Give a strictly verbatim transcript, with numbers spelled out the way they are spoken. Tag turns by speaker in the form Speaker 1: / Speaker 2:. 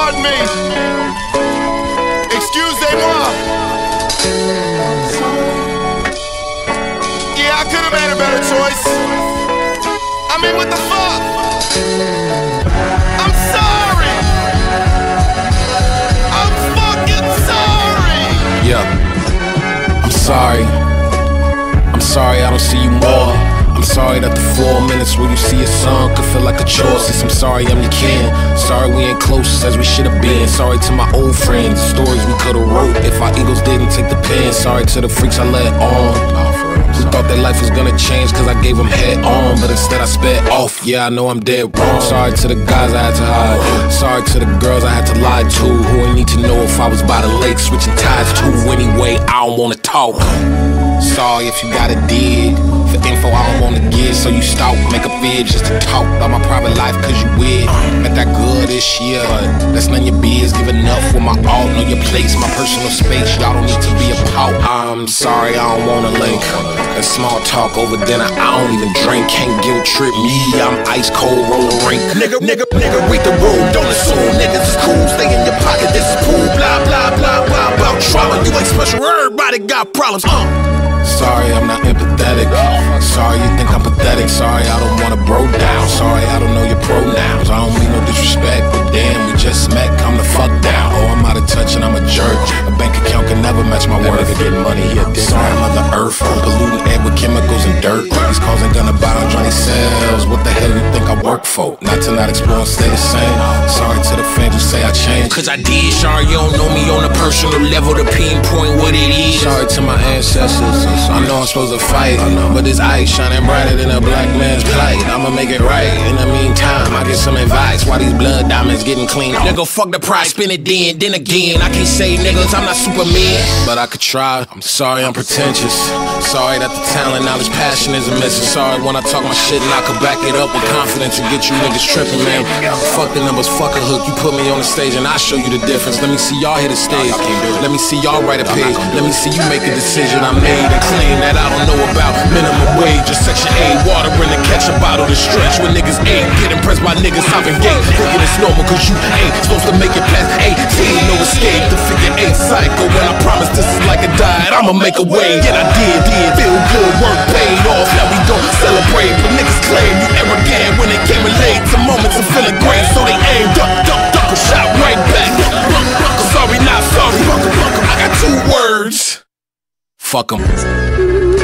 Speaker 1: Pardon me. Excusez-moi. Yeah, I could have made a better choice. I mean, what the fuck? I'm sorry. I'm fucking sorry.
Speaker 2: Yeah, I'm sorry. I'm sorry I don't see you more. I'm sorry that the four minutes where you see a song could feel like a chore. Since I'm sorry I'm your kin. Sorry we ain't close as we should've been. Sorry to my old friends, the stories we could've wrote if our egos didn't take the pen. Sorry to the freaks I let on, who thought that life was gonna change cause I gave them head on, but instead I sped off. Yeah, I know I'm dead wrong. Sorry to the guys I had to hide. Sorry to the girls I had to lie to, who ain't need to know if I was by the lake switching tides to. Anyway, I don't wanna talk. Sorry if you got a dig for info I don't wanna give, so you stalk, make a vid just to talk about my private life cause you weird. Met that girl this year, but that's none of your biz. Give enough with my alt, know your place, my personal space. Y'all don't need to be a pout. I'm sorry, I don't wanna link. That small talk over dinner, I don't even drink. Can't guilt trip me, I'm ice cold, roller rink. Nigga, nigga, nigga, read the room, don't assume niggas is cool. Stay in your pocket, this is cool. Blah, blah, blah, blah, about trauma. You ain't special, everybody got problems, uh Sorry, I'm not empathetic. Sorry, you think I'm pathetic. Sorry, I don't wanna bro down. Sorry, I don't know your pronouns. I don't mean no disrespect, but damn, we just met. Come the fuck down. Oh, I'm out of touch and I'm a jerk. A bank account can never match my worth. Never getting money here. Sorry, Mother Earth. Polluting air with chemicals and dirt. These cars ain't gonna buy on Johnny Sales. What the hell you think I work for? Not to not explore and stay the same. Sorry to the fans who say I changed, cause I did. Sorry, you don't know me on a personal level to pinpoint what it is. Sorry to my ancestors. I know I'm supposed to fight, but this ice shining brighter than a black man's plight. I'ma make it right. In the meantime, I get some advice. Why these blood diamonds getting clean? Nigga, fuck the price, spin it then, then again. I can't say niggas, I'm not Superman, but I could try. I'm sorry I'm pretentious. Sorry that the talent, knowledge, passion isn't missing. Sorry when I talk my shit and I could back it up with confidence and get you niggas tripping, man. Fuck the numbers, fuck a hook. You put me on the stage and I show you the difference. Let me see y'all hit the stage. Let me see y'all write a page. Let me see you make a decision I made and claim that I don't know about. Minimum wage or section A, water in the ketchup bottle to stretch when niggas ain't get impressed by niggas hopping gate. Thinking it's normal cause you ain't supposed to make it past eighteen. No escape, the figure eight cycle. When I promise this is like a diet, I'ma make a way. And I did, did, feel good, work paid off. Now we don't celebrate, but niggas claim you arrogant when it came late. Some moments of feeling great, so they aim, duck, duck, duck, a shot right back. Sorry, not sorry, I got two words. Fuck 'em.